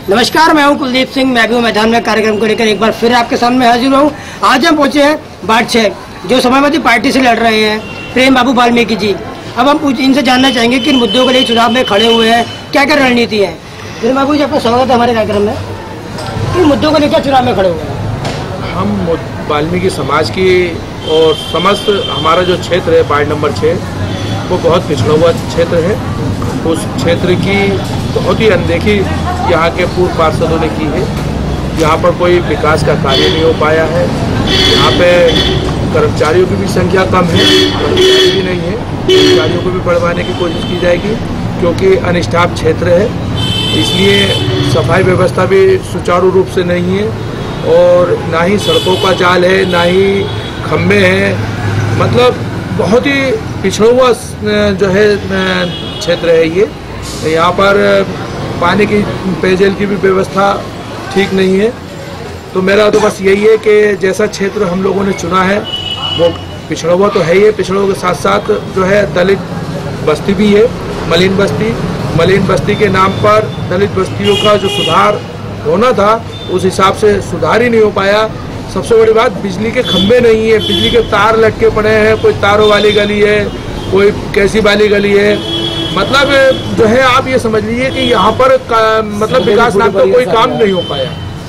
नमस्कार, मैं हूं कुलदीप सिंह। मैं भी मैदान में कार्यक्रम को लेकर एक बार फिर आपके सामने हाजिर हूं। आज हम पहुंचे हैं वार्ड 6, जो समाजवादी पार्टी से लड़ रहे हैं प्रेम बाबू वाल्मीकि जी। अब हम इनसे जानना चाहेंगे कि इन मुद्दों के लिए चुनाव में खड़े हुए हैं, क्या क्या रणनीति है। प्रेम बाबू जी, आपका स्वागत है हमारे कार्यक्रम में। इन मुद्दों को लेकर चुनाव में खड़े हुए हैं। हम वाल्मीकि समाज की और समस्त हमारा जो क्षेत्र है वार्ड नंबर 6, वो बहुत पिछड़ा हुआ क्षेत्र है। उस क्षेत्र की बहुत ही अनदेखी यहाँ के पूर्व पार्षदों ने की है। यहाँ पर कोई विकास का कार्य नहीं हो पाया है। यहाँ पे कर्मचारियों की भी संख्या कम है, कर्मचारी भी नहीं है। कर्मचारियों को भी बढ़वाने की कोशिश की जाएगी, क्योंकि अनस्टाफ क्षेत्र है, इसलिए सफाई व्यवस्था भी सुचारू रूप से नहीं है, और ना ही सड़कों का जाल है, ना ही खम्भे हैं। मतलब बहुत ही पिछड़ा हुआ जो है क्षेत्र है ये। यहाँ पर पानी की, पेयजल की भी व्यवस्था ठीक नहीं है। तो मेरा तो बस यही है कि जैसा क्षेत्र हम लोगों ने चुना है वो पिछड़ा हुआ तो है ही, पिछड़ा हुआ के साथ साथ जो है दलित बस्ती भी है, मलिन बस्ती। मलिन बस्ती के नाम पर दलित बस्तियों का जो सुधार होना था, उस हिसाब से सुधार ही नहीं हो पाया। सबसे बड़ी बात, बिजली के खंभे नहीं है, बिजली के तार लटके पड़े हैं। कोई तारों वाली गली है, कोई कैसी वाली गली है। मतलब जो है आप ये समझ लीजिए कि यहाँ पर मतलब विकास नाम का कोई काम नहीं हो पाया।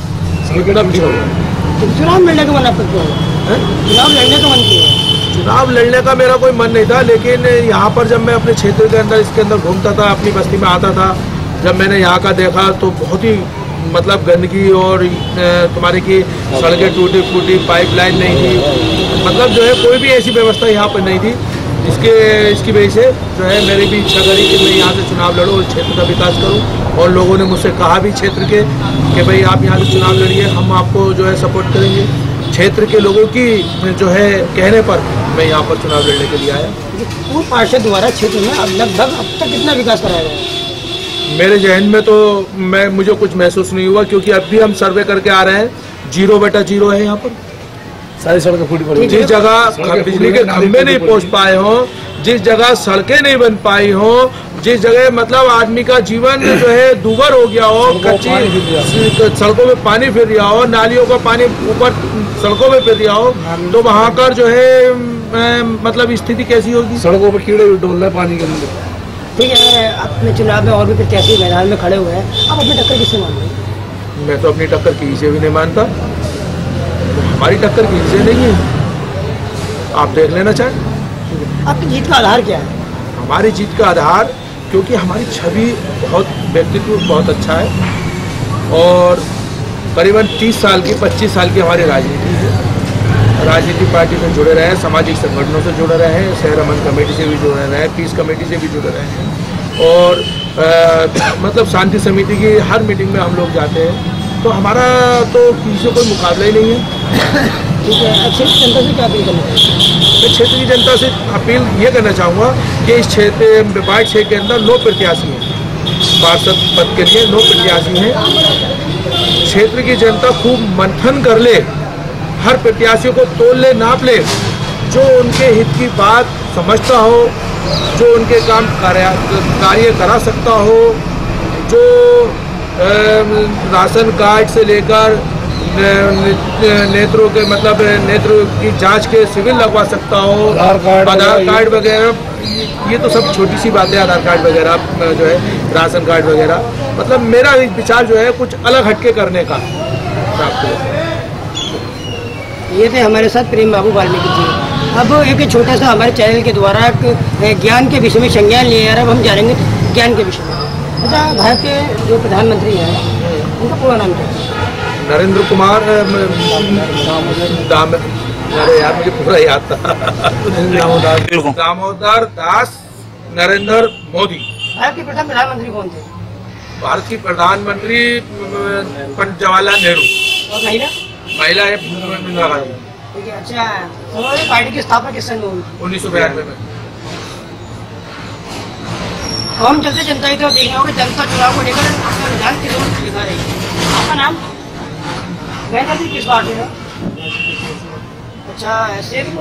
चुनाव लड़ने का मन आपका क्यों है? चुनाव लड़ने का मन क्यों है? चुनाव लड़ने का मेरा कोई मन नहीं था, लेकिन यहाँ पर जब मैं अपने क्षेत्र के अंदर इसके अंदर घूमता था, अपनी बस्ती में आता था, जब मैंने यहाँ का देखा तो बहुत ही मतलब गंदगी और तुम्हारे की सड़कें टूटी फूटी, पाइपलाइन नहीं थी। मतलब जो है कोई भी ऐसी व्यवस्था यहाँ पर नहीं थी। इसकी वजह से जो है मेरी भी इच्छा करी कि मैं यहाँ से चुनाव लड़ूँ और क्षेत्र का विकास करूँ। और लोगों ने मुझसे कहा भी क्षेत्र के कि भाई आप यहाँ से चुनाव लड़िए, हम आपको जो है सपोर्ट करेंगे। क्षेत्र के लोगों की जो है कहने पर मैं यहाँ पर चुनाव लड़ने के लिए आया। पूर्व पार्षद द्वारा क्षेत्र में अब लगभग अब तक कितना विकास कराया गया है? मेरे जहन में तो मुझे कुछ महसूस नहीं हुआ, क्योंकि अब भी हम सर्वे करके आ रहे हैं, 0/0 है यहाँ पर। सारी सड़कें फूटी पड़ी। जिस जगह बिजली के खंभे नहीं पहुंच पाए हों, जिस जगह सड़कें नहीं बन पाई हों, जिस जगह मतलब आदमी का जीवन जो है दूभर हो गया हो, कच्ची सड़कों में पानी फिर रहा हो, नालियों का पानी ऊपर सड़कों में फिर रहा हो, तो वहाँ कर जो है मतलब स्थिति कैसी होगी? सड़कों पर कीड़े डोल रहे पानी के अंदर। ठीक है, अपने चुनाव में और भी प्रत्याशी मैदान में खड़े हुए हैं, आप अपनी टक्कर किससे मानते? मैं तो अपनी टक्कर किसी से भी नहीं मानता। हमारी टक्कर किसी से नहीं है, आप देख लेना चाहें। आपकी जीत का आधार क्या है? हमारी जीत का आधार, क्योंकि हमारी छवि बहुत, व्यक्तित्व बहुत अच्छा है, और करीबन 30 साल की 25 साल की हमारी राजनीति है। राजनीतिक पार्टी से जुड़े रहे हैं, सामाजिक संगठनों से जुड़े रहे हैं, शहर अमन कमेटी से भी जुड़े रहे हैं, पीस कमेटी से भी जुड़े रहे हैं, और मतलब शांति समिति की हर मीटिंग में हम लोग जाते हैं। तो हमारा तो किसी से कोई मुकाबला ही नहीं है। ठीक है, क्षेत्र जनता से क्या अपील करना चाहिए? मैं क्षेत्र की जनता से अपील ये करना चाहूँगा कि इस क्षेत्र वार्ड 6 के अंदर 9 प्रत्याशी हैं, पार्षद पद के लिए 9 प्रत्याशी हैं। क्षेत्र की जनता खूब मंथन कर ले, हर प्रत्याशी को तोल ले, नाप ले, जो उनके हित की बात समझता हो, जो उनके काम कार्य करा सकता हो, जो राशन कार्ड से लेकर नेत्रों के मतलब नेत्र की जांच के सिविल लगवा सकता हो, आधार कार्ड वगैरह, ये तो सब छोटी सी बातें, आधार कार्ड वगैरह जो है, राशन कार्ड वगैरह। मतलब मेरा विचार जो है कुछ अलग हटके करने का प्राप्त है। ये थे हमारे साथ प्रेम बाबू वाल्मीकि जी। अब एक छोटा सा हमारे चैनल के द्वारा ज्ञान के विषय में संज्ञान लिया जा रहा है। अब हम जानेंगे ज्ञान के विषय में। अच्छा, भारत के जो प्रधानमंत्री हैं उनका पूरा नाम क्या है? नरेंद्र कुमार अरे यार मुझे पूरा याद था, दामोदर दास नरेंद्र मोदी। भारत के प्रथम प्रधानमंत्री कौन थे? भारत की प्रधानमंत्री पंडित जवाहरलाल नेहरू। और महिला? महिला है इंदिरा गांधी। ठीक है। अच्छा, समाजवादी पार्टी की स्थापना किस सन में हुई? 1992 में। हम चलते जनता की तरफ देखना होगा, जनता चुनाव को लेकर अपना रुझान की जरूरत दिखा रही है। आपका नाम? जी किस पार्टी है? अच्छा, ऐसे भी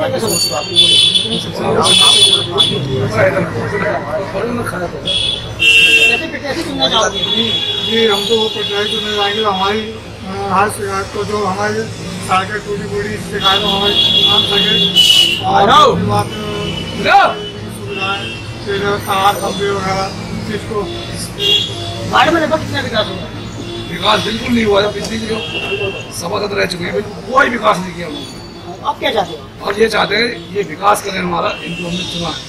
समझ से प्रत्याशी चुनना चाहोगे? जी हम तो वो प्रत्याशी चुनने जाएंगे हमारी हर शिकायत को, जो हमारी सड़कें टूटी फूटी शिकायत हमारी मान सके और सुविधाएं फिर तार खंभे वगैरह जिसको वार्ड में लगभग कितना विकास होगा? विकास बिल्कुल नहीं हुआ है। पिछली जो सभासद रह चुके हैं कोई विकास नहीं किया उन्होंने। आप क्या चाहते हैं? और ये चाहते हैं ये विकास करें हमारा, इनको हमने चुना है।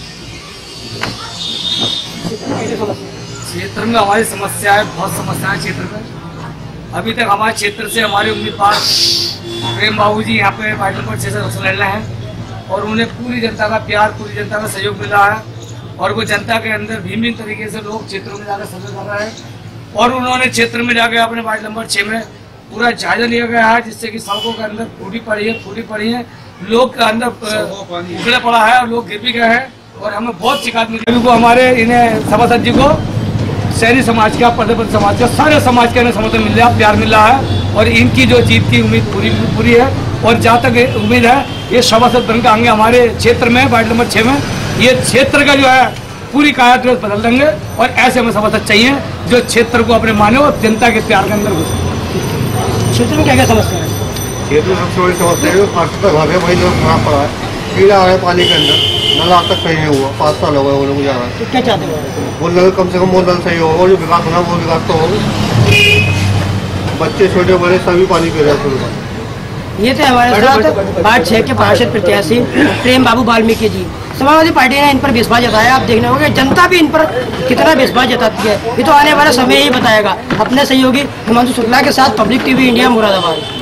क्षेत्र में हमारी समस्या है, बहुत समस्याएं क्षेत्र में। अभी तक हमारे क्षेत्र से हमारे उम्मीदवार प्रेम बाबू जी यहाँ पे वार्ड नंबर 6 से लड़ रहे हैं और उन्हें पूरी जनता का प्यार, पूरी जनता का सहयोग मिल रहा है और वो जनता के अंदर भिन्न तरीके से लोग क्षेत्रों में जाकर सर्वे कर रहे हैं और उन्होंने क्षेत्र में जाकर अपने वार्ड नंबर 6 में पूरा जायजा लिया गया है, जिससे कि सड़कों के अंदर फूटी पड़ी है, लोग के अंदर उखड़ा पड़ा है और लोग गिर भी गए हैं और हमें बहुत शिकायत मिली को हमारे इन्हें सभासद जी को शहरी समाज का, प्रदेश समाज का, सारे समाज का इन्हें समर्थन मिल रहा है, प्यार मिल रहा है और इनकी जो जीत की उम्मीद पूरी है और जहाँ तक उम्मीद है ये सभासद बनकर आएंगे हमारे क्षेत्र में वार्ड नंबर 6 में, ये क्षेत्र का जो है पूरी कायात बदल देंगे और ऐसे हमें सभासद चाहिए जो क्षेत्र को अपने माने और जनता के प्यार के अंदर घुसे। क्षेत्र में क्या क्या समस्या है? क्षेत्र में सबसे बड़ी समस्या है घर है, वही लोग खराब पड़ा है, कीड़ा आ रहा है पानी के अंदर, नल आज तक सही नहीं हुआ, 5 साल हो गए वो लोग जा रहा है। तो क्या चाहते हैं? वो नल कम से कम वो नल सही होगा और जो विकास होना वो विकास तो होगा। बच्चे छोटे बड़े सभी पानी पी रहे हैं। ये थे हमारे साथ वार्ड 6 के पार्षद प्रत्याशी प्रेम बाबू वाल्मीकि जी। समाजवादी पार्टी ने इन पर विश्वास जताया, आप देखने होंगे जनता भी इन पर कितना विश्वास जताती है, ये तो आने वाला समय ही बताएगा। अपने सहयोगी हिमांशु शुक्ला के साथ पब्लिक टीवी इंडिया मुरादाबाद।